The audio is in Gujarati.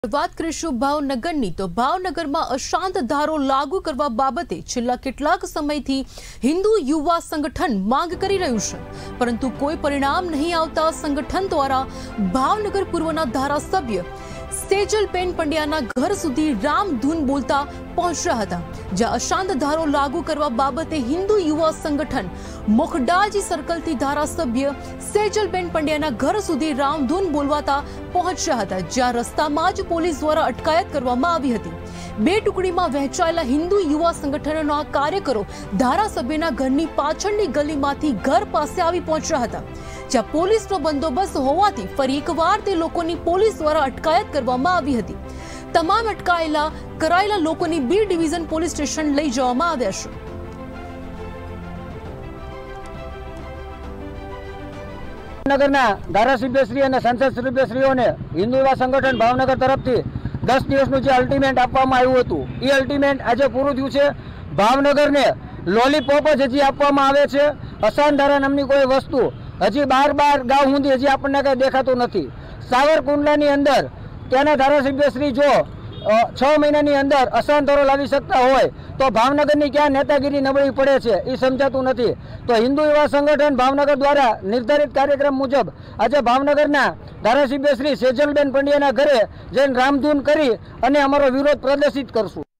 વાત કરીશું ભાવનગરની તો ભાવનગરમાં અશાંત ધારો લાગુ કરવા બાબતે છેલ્લા કેટલાક સમયથી હિન્દુ યુવા સંગઠન માંગ કરી રહ્યું છે, પરંતુ કોઈ પરિણામ નહીં આવતા સંગઠન દ્વારા ભાવનગર પૂર્વના ધારાસભ્ય સેજલબેન પંડ્યાના ઘર સુધી રામધૂન બોલતા પહોંચ્યા હતા, જ્યાં અશાંત ધારો લાગુ કરવા બાબતે હિન્દુ યુવા સંગઠન મોખડાજી સર્કલથી ધારાસભ્ય સેજલબેન પંડ્યાના ઘર સુધી રામધૂન બોલવાતા પહોંચ્યા હતા, જ્યાં રસ્તામાં જ પોલીસ દ્વારા અટકાયત કરવામાં આવી હતી। બે ટુકડીમાં વહેંચાયેલા હિન્દુ યુવા સંગઠનના કાર્યકરો ધારાસભ્યના ઘરની પાછળની ગલીમાંથી ઘર પાસે આવી પહોંચ્યા હતા, જ્યાં પોલીસનો બંદોબસ્ત હોવાથી ફરી એકવાર તે લોકોની પોલીસ દ્વારા અટકાયત કરવામાં આવી હતી। તમામ કરાયેલા લોકોની બી ડિવિઝન પોલીસ સ્ટેશન લઈ જવામાં આવ્યા છે। ભાવનગરના ધારાસભ્યશ્રી અને સંસદસભ્યશ્રીઓને હિન્દુ યુવા સંગઠન ભાવનગર તરફથી 10 દિવસનું જે અલ્ટિમેટ આપવામાં આવ્યું હતું એ અલ્ટિમેટ આજે પૂરું થયું છે। ભાવનગરને લોલીપોપ જ હજી આપવામાં આવે છે। અશાંત ધારા નામની કોઈ વસ્તુ હજી બાર ગાંવ સુધી હજી આપણને કંઈ દેખાતું નથી। સાવરકુંડલાની અંદર ત્યાંના ધારાસભ્યશ્રી જો 6 મહિનાની અંદર અશાંત ધારો લાવી શકતા હોય તો ભાવનગરની ક્યાં નેતાગીરી નબળી પડે છે એ સમજાતું નથી। તો હિન્દુ યુવા સંગઠન ભાવનગર દ્વારા નિર્ધારિત કાર્યક્રમ મુજબ આજે ભાવનગરના ધારાસભ્ય શ્રી સેજલબેન પંડ્યાના ઘરે જઈને રામધૂન કરી અને અમારો વિરોધ પ્રદર્શિત કરશું।